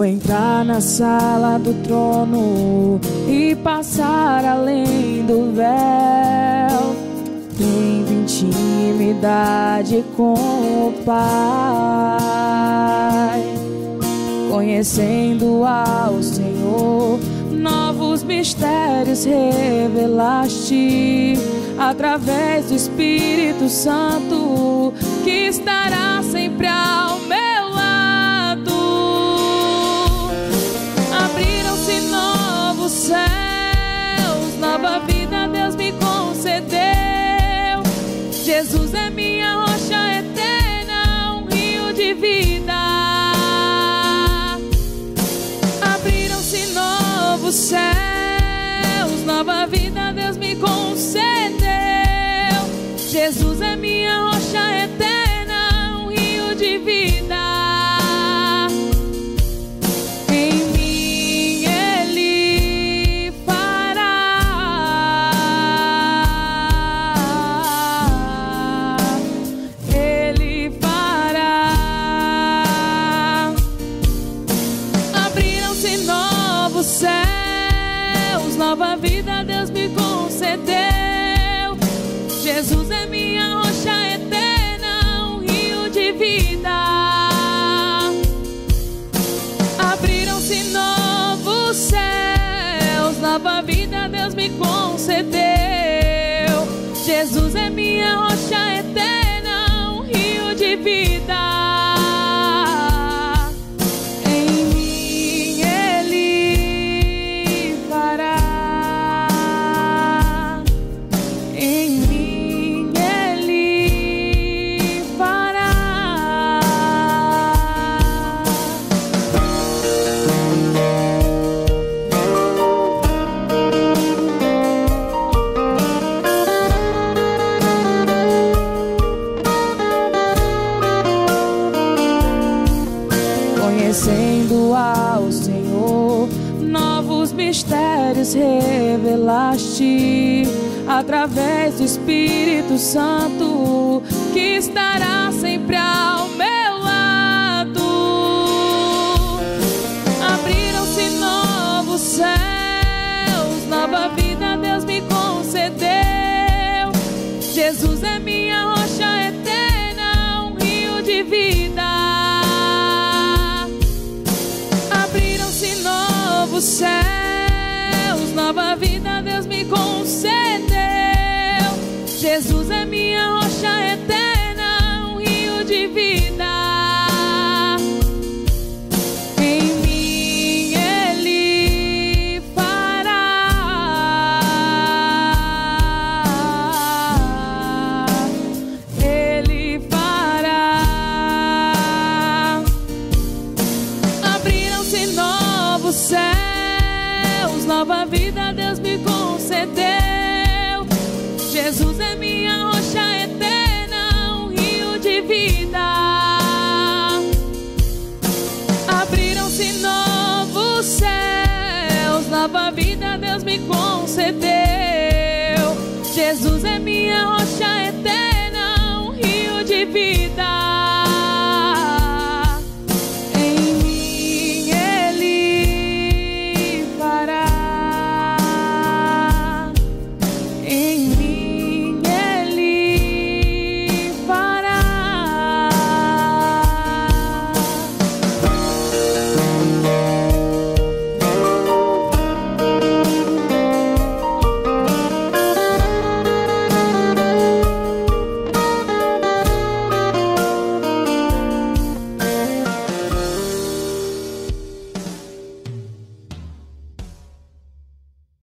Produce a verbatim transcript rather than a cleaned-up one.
Vou entrar na sala do trono e passar além do véu, tendo intimidade com o Pai. Conhecendo ao Senhor, novos mistérios revelaste através do Espírito Santo, que estará sempre ao meu lado. Abriram-se novos céus, nova vida Deus me concedeu. Jesus é minha rocha eterna, um rio de vida. Abriram-se novos céus, nova vida Deus me concedeu. Jesus é minha rocha eterna, um rio de vida. Em mim Ele fará, Ele fará. Abriram-se novos céus, nova vida Deus me concedeu. Jesus é minha rocha eterna, um rio de vida. Abriram-se novos céus, nova vida Deus me concedeu. Jesus é minha rocha eterna, um rio de vida. Conhecendo ao Senhor, novos mistérios revelaste através do Espírito Santo, que estará sempre ao meu lado. Abriram-se novos céus, nova vida Deus me concedeu. Jesus é minha rocha eterna, um rio de vida. Novos céus, nova vida Deus me concedeu. Jesus é minha rocha eterna, um rio de vida. Em mim Ele fará, Ele fará. Abriram-se novos céus, nova vida Deus me concedeu. Jesus é minha rocha eterna, um rio de vida. Abriram-se novos céus, nova vida Deus me concedeu. Jesus é minha rocha eterna, um rio de vida.